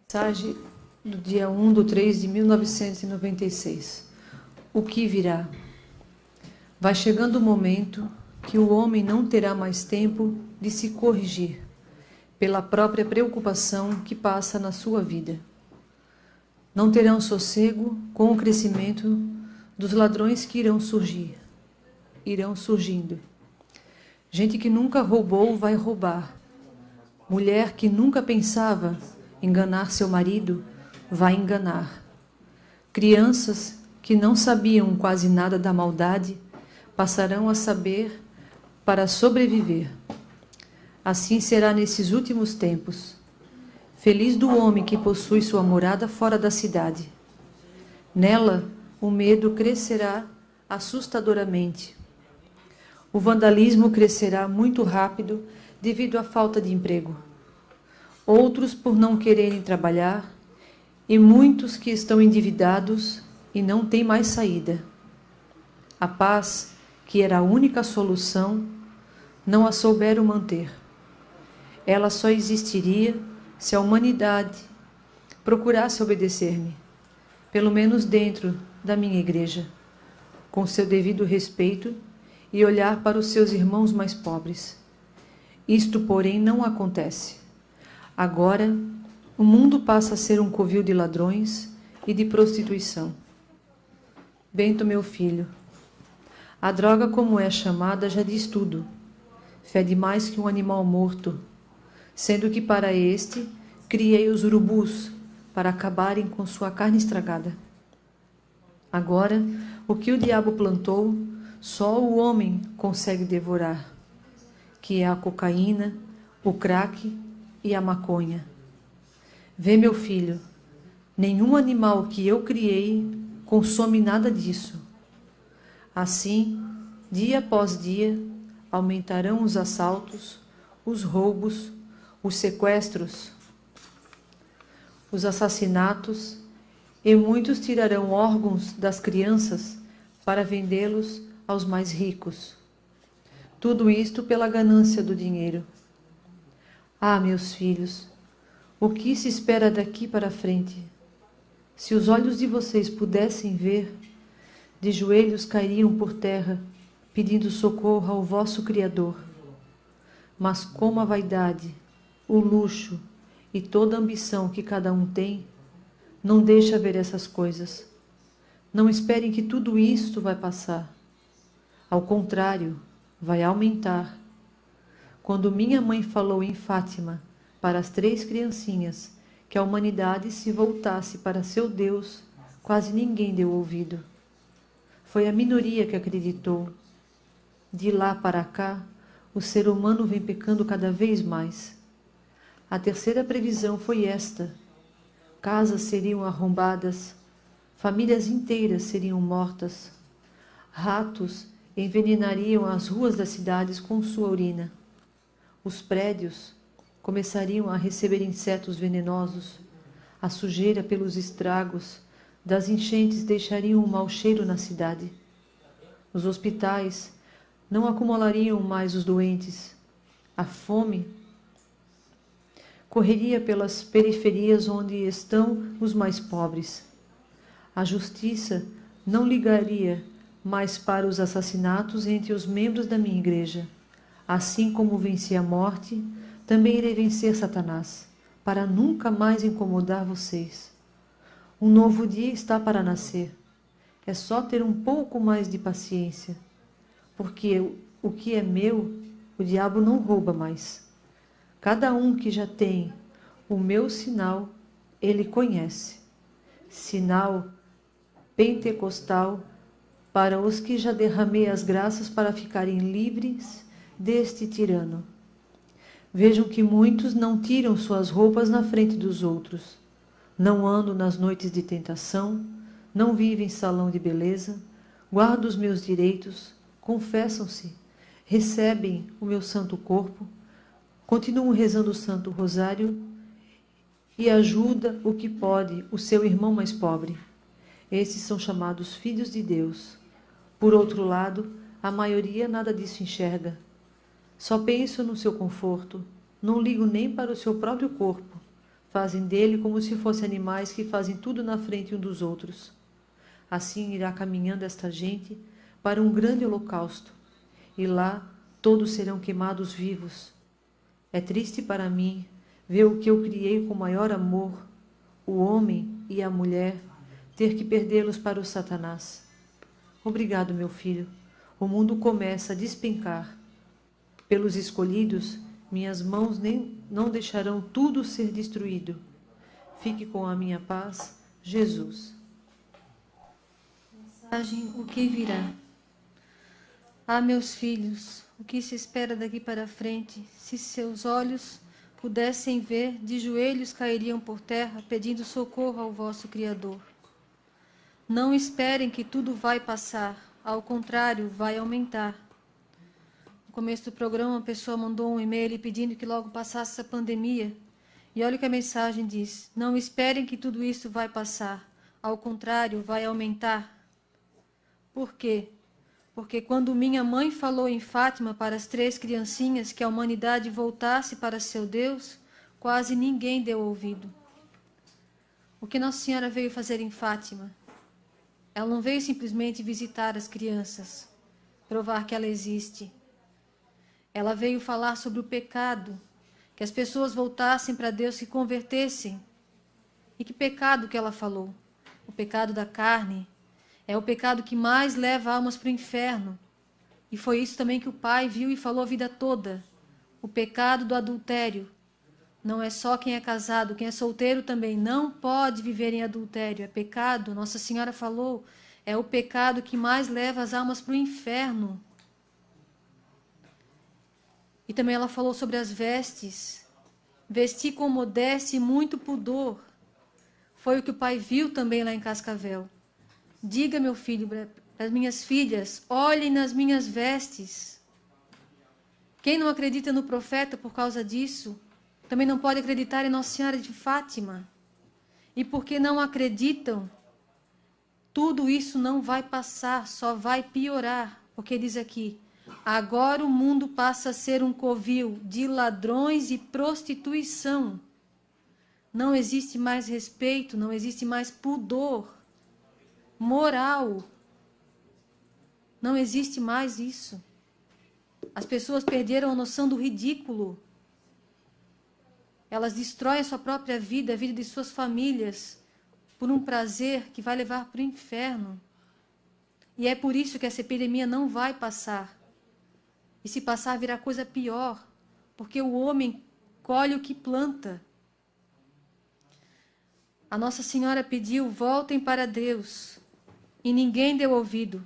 Mensagem do dia 1/3/1996. O que virá? Vai chegando o momento que o homem não terá mais tempo de se corrigir pela própria preocupação que passa na sua vida. Não terão sossego com o crescimento dos ladrões que irão surgindo. Gente que nunca roubou vai roubar. Mulher que nunca pensava enganar seu marido vai enganar. Crianças que não sabiam quase nada da maldade passarão a saber para sobreviver. Assim será nesses últimos tempos. Feliz do homem que possui sua morada fora da cidade. Nela, o medo crescerá assustadoramente. O vandalismo crescerá muito rápido devido à falta de emprego. Outros por não quererem trabalhar, e muitos que estão endividados e não têm mais saída. A paz, que era a única solução, não a souberam manter. Ela só existiria se a humanidade procurasse obedecer-me, pelo menos dentro da minha igreja, com seu devido respeito e olhar para os seus irmãos mais pobres. Isto, porém, não acontece. Agora, o mundo passa a ser um covil de ladrões e de prostituição. Bento, meu filho, a droga, como é chamada, já diz tudo. Fede mais que um animal morto, sendo que para este criei os urubus para acabarem com sua carne estragada. Agora, o que o diabo plantou, só o homem consegue devorar, que é a cocaína, o crack e a maconha. Vê, meu filho, nenhum animal que eu criei consome nada disso. Assim, dia após dia, aumentarão os assaltos, os roubos, os sequestros, os assassinatos, e muitos tirarão órgãos das crianças para vendê-los aos mais ricos. Tudo isto pela ganância do dinheiro. Ah, meus filhos, o que se espera daqui para frente? Se os olhos de vocês pudessem ver, de joelhos cairiam por terra, pedindo socorro ao vosso Criador. Mas como a vaidade, o luxo e toda a ambição que cada um tem, não deixa ver essas coisas. Não esperem que tudo isto vai passar. Ao contrário, vai aumentar. Quando minha mãe falou em Fátima para as 3 criancinhas que a humanidade se voltasse para seu Deus, quase ninguém deu ouvido. Foi a minoria que acreditou. De lá para cá, o ser humano vem pecando cada vez mais. A terceira previsão foi esta: casas seriam arrombadas, famílias inteiras seriam mortas, ratos envenenariam as ruas das cidades com sua urina. Os prédios começariam a receber insetos venenosos, a sujeira pelos estragos das enchentes deixariam um mau cheiro na cidade. Os hospitais não acumulariam mais os doentes. A fome correria pelas periferias onde estão os mais pobres. A justiça não ligaria mais para os assassinatos entre os membros da minha igreja. Assim como venci a morte, também irei vencer Satanás, para nunca mais incomodar vocês. Um novo dia está para nascer. É só ter um pouco mais de paciência, porque o que é meu, o diabo não rouba mais. Cada um que já tem o meu sinal, ele conhece. Sinal pentecostal para os que já derramei as graças para ficarem livres deste tirano. Vejam que muitos não tiram suas roupas na frente dos outros, não andam nas noites de tentação, não vivem em salão de beleza, guardam os meus direitos, confessam-se, recebem o meu santo corpo, continuam rezando o Santo Rosário e ajuda o que pode o seu irmão mais pobre. Esses são chamados filhos de Deus. Por outro lado, a maioria nada disso enxerga. Só penso no seu conforto, não ligo nem para o seu próprio corpo, Fazem dele como se fossem animais que fazem tudo na frente um dos outros. Assim irá caminhando esta gente para um grande holocausto, e lá todos serão queimados vivos. É triste para mim ver o que eu criei com maior amor, o homem e a mulher, ter que perdê-los para o Satanás. Obrigado, meu filho. O mundo começa a despencar. Pelos escolhidos, minhas mãos não deixarão tudo ser destruído. Fique com a minha paz, Jesus. Mensagem: o que virá? Ah, meus filhos, o que se espera daqui para frente? Se seus olhos pudessem ver, de joelhos cairiam por terra, pedindo socorro ao vosso Criador. Não esperem que tudo vai passar, ao contrário, vai aumentar. No começo do programa, a pessoa mandou um e-mail pedindo que logo passasse essa pandemia. E olha o que a mensagem diz: não esperem que tudo isso vai passar, ao contrário, vai aumentar. Por quê? Porque quando minha mãe falou em Fátima para as 3 criancinhas que a humanidade voltasse para seu Deus, quase ninguém deu ouvido. O que Nossa Senhora veio fazer em Fátima? Ela não veio simplesmente visitar as crianças, provar que ela existe. Ela veio falar sobre o pecado, que as pessoas voltassem para Deus, se convertessem. E que pecado que ela falou? O pecado da carne. É o pecado que mais leva almas para o inferno. E foi isso também que o Pai viu e falou a vida toda. O pecado do adultério. Não é só quem é casado, quem é solteiro também não pode viver em adultério. É pecado, Nossa Senhora falou, é o pecado que mais leva as almas para o inferno. E também ela falou sobre as vestes. Vestir com modéstia e muito pudor. Foi o que o Pai viu também lá em Cascavel. Diga, meu filho, para as minhas filhas, olhem nas minhas vestes. Quem não acredita no profeta por causa disso, também não pode acreditar em Nossa Senhora de Fátima. E porque não acreditam, tudo isso não vai passar, só vai piorar. Porque diz aqui: agora o mundo passa a ser um covil de ladrões e prostituição. Não existe mais respeito, não existe mais pudor, moral. Não existe mais isso. As pessoas perderam a noção do ridículo. Elas destroem a sua própria vida, a vida de suas famílias, por um prazer que vai levar para o inferno. E é por isso que essa epidemia não vai passar. E se passar, virá coisa pior, porque o homem colhe o que planta. A Nossa Senhora pediu: voltem para Deus, e ninguém deu ouvido.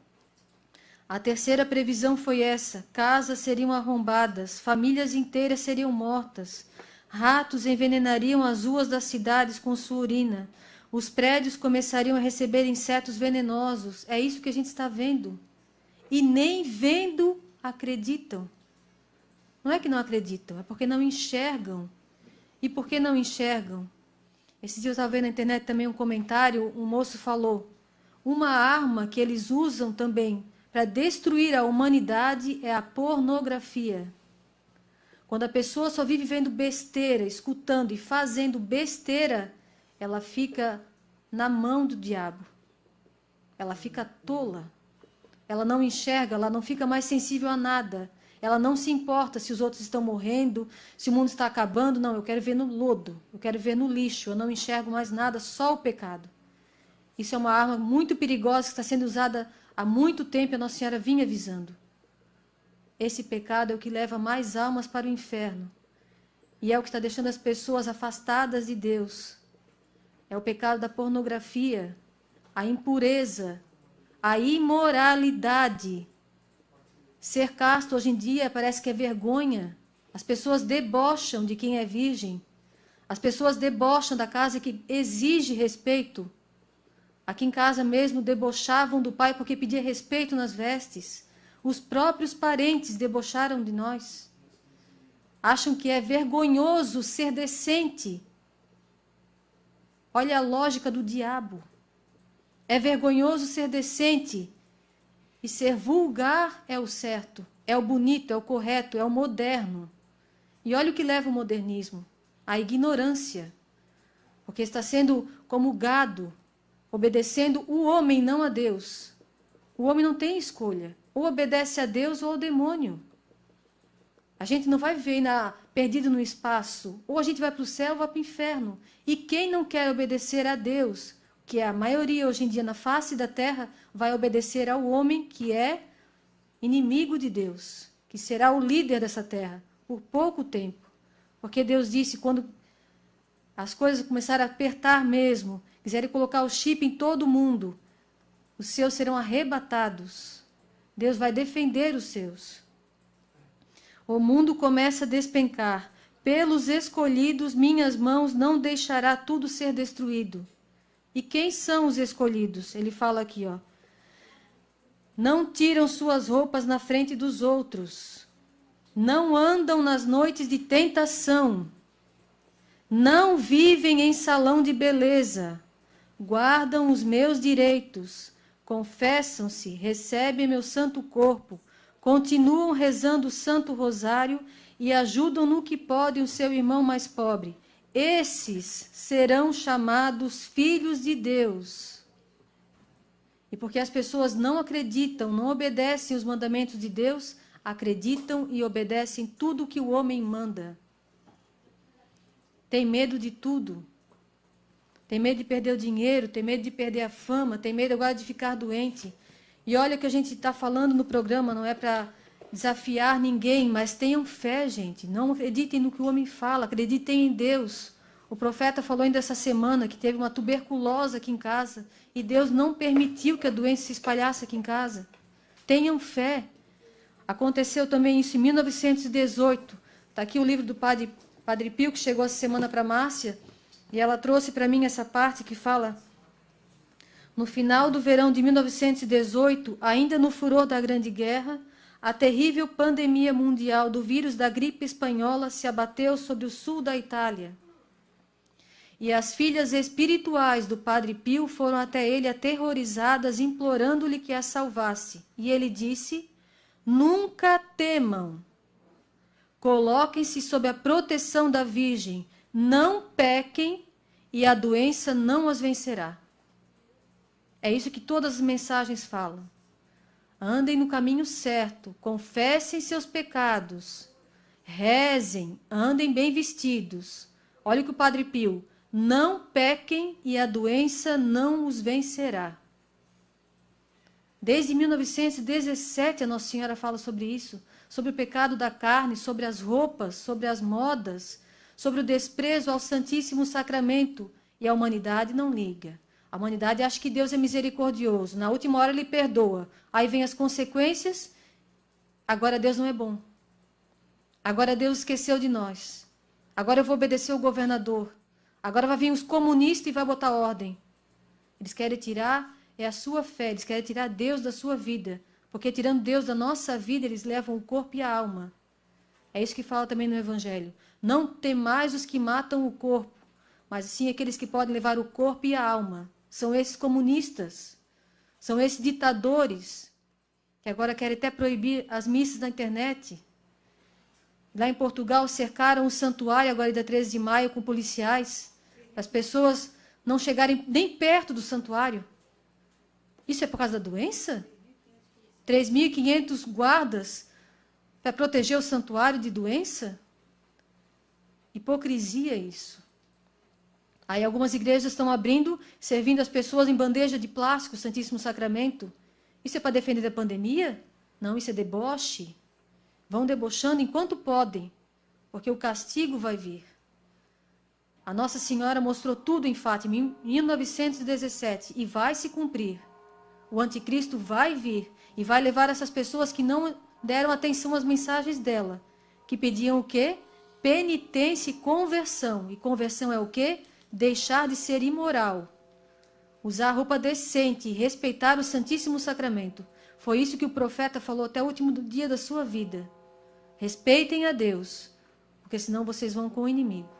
A terceira previsão foi essa: casas seriam arrombadas, famílias inteiras seriam mortas, ratos envenenariam as ruas das cidades com sua urina, os prédios começariam a receber insetos venenosos. É isso que a gente está vendo. E nem vendo acreditam. Não é que não acreditam, é porque não enxergam. E por que não enxergam? Esse dia eu estava vendo na internet também um comentário, um moço falou: uma arma que eles usam também para destruir a humanidade é a pornografia. Quando a pessoa só vive vendo besteira, escutando e fazendo besteira, ela fica na mão do diabo. Ela fica tola. Ela não enxerga, ela não fica mais sensível a nada. Ela não se importa se os outros estão morrendo, se o mundo está acabando. Não, eu quero ver no lodo, eu quero ver no lixo. Eu não enxergo mais nada, só o pecado. Isso é uma arma muito perigosa que está sendo usada há muito tempo e a Nossa Senhora vinha avisando. Esse pecado é o que leva mais almas para o inferno. E é o que está deixando as pessoas afastadas de Deus. É o pecado da pornografia, a impureza, a imoralidade. Ser casto hoje em dia parece que é vergonha. As pessoas debocham de quem é virgem. As pessoas debocham da casa que exige respeito. Aqui em casa mesmo debochavam do pai porque pedia respeito nas vestes. Os próprios parentes debocharam de nós. Acham que é vergonhoso ser decente. Olha a lógica do diabo. É vergonhoso ser decente. E ser vulgar é o certo, é o bonito, é o correto, é o moderno. E olha o que leva o modernismo: a ignorância. Porque está sendo como gado, obedecendo o homem, não a Deus. O homem não tem escolha. Ou obedece a Deus ou ao demônio. A gente não vai viver perdido no espaço. Ou a gente vai para o céu ou vai para o inferno. E quem não quer obedecer a Deus, que é a maioria hoje em dia na face da terra, vai obedecer ao homem que é inimigo de Deus, que será o líder dessa terra por pouco tempo. Porque Deus disse, quando as coisas começarem a apertar mesmo, quiserem colocar o chip em todo mundo, os seus serão arrebatados. Deus vai defender os seus. O mundo começa a despencar. Pelos escolhidos, minhas mãos não deixará tudo ser destruído. E quem são os escolhidos? Ele fala aqui, ó. Não tiram suas roupas na frente dos outros. Não andam nas noites de tentação. Não vivem em salão de beleza. Guardam os meus direitos. Confessam-se, recebem meu santo corpo. Continuam rezando o Santo Rosário e ajudam no que podem o seu irmão mais pobre. Esses serão chamados filhos de Deus. E porque as pessoas não acreditam, não obedecem os mandamentos de Deus, acreditam e obedecem tudo o que o homem manda. Tem medo de tudo. Tem medo de perder o dinheiro, tem medo de perder a fama, tem medo agora de ficar doente. E olha o que a gente está falando no programa, não é para desafiar ninguém, mas tenham fé, gente. Não acreditem no que o homem fala, acreditem em Deus. O profeta falou ainda essa semana que teve uma tuberculose aqui em casa e Deus não permitiu que a doença se espalhasse aqui em casa. Tenham fé. Aconteceu também isso em 1918. Está aqui o livro do Padre Pio, que chegou essa semana para Márcia, e ela trouxe para mim essa parte que fala: no final do verão de 1918, ainda no furor da Grande Guerra, a terrível pandemia mundial do vírus da gripe espanhola se abateu sobre o sul da Itália. E as filhas espirituais do Padre Pio foram até ele aterrorizadas, implorando-lhe que a salvasse. E ele disse: nunca temam. Coloquem-se sob a proteção da Virgem, não pequem e a doença não as vencerá. É isso que todas as mensagens falam. Andem no caminho certo, confessem seus pecados, rezem, andem bem vestidos. Olha o que o Padre Pio: não pequem e a doença não os vencerá. Desde 1917 a Nossa Senhora fala sobre isso, sobre o pecado da carne, sobre as roupas, sobre as modas, sobre o desprezo ao Santíssimo Sacramento. E a humanidade não liga. A humanidade acha que Deus é misericordioso. Na última hora ele perdoa. Aí vem as consequências. Agora Deus não é bom. Agora Deus esqueceu de nós. Agora eu vou obedecer o governador. Agora vai vir os comunistas e vai botar ordem. Eles querem tirar a sua fé. Eles querem tirar Deus da sua vida. Porque tirando Deus da nossa vida, eles levam o corpo e a alma. É isso que fala também no Evangelho. Não temais os que matam o corpo, mas sim aqueles que podem levar o corpo e a alma. São esses comunistas. São esses ditadores que agora querem até proibir as missas na internet. Lá em Portugal cercaram o santuário agora dia 13 de maio com policiais. As pessoas não chegarem nem perto do santuário. Isso é por causa da doença? 3.500 guardas para proteger o santuário de doença? Hipocrisia isso. Aí algumas igrejas estão abrindo, servindo as pessoas em bandeja de plástico, o Santíssimo Sacramento. Isso é para defender da pandemia? Não, isso é deboche. Vão debochando enquanto podem, porque o castigo vai vir. A Nossa Senhora mostrou tudo em Fátima em 1917 e vai se cumprir. O anticristo vai vir e vai levar essas pessoas que não deram atenção às mensagens dela, que pediam o quê? Penitência e conversão. E conversão é o quê? Deixar de ser imoral. Usar roupa decente e respeitar o Santíssimo Sacramento. Foi isso que o profeta falou até o último dia da sua vida. Respeitem a Deus, porque senão vocês vão com o inimigo.